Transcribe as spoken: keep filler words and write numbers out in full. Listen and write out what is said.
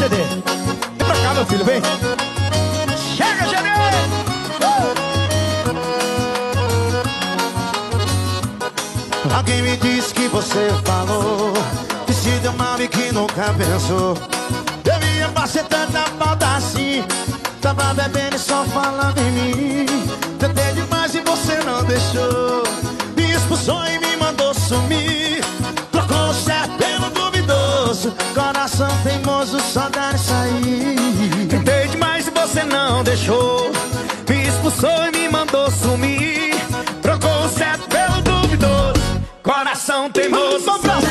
C D. Vem pra cá, meu filho, vem. Chega, G D! Uh! Alguém me disse que você falou que se deu mal e que nunca pensou. Eu ia fazer tanta falta assim. Tava bebendo e só falando em mim. Tentei demais e você não deixou. Me expulsou e me mandou sumir. Trocou o certo pelo duvidoso. Coração teimoso, só dar e sair. Tentei demais e você não deixou. Me expulsou e me mandou sumir. Trocou o certo pelo duvidoso. Coração teimoso. Vamos pra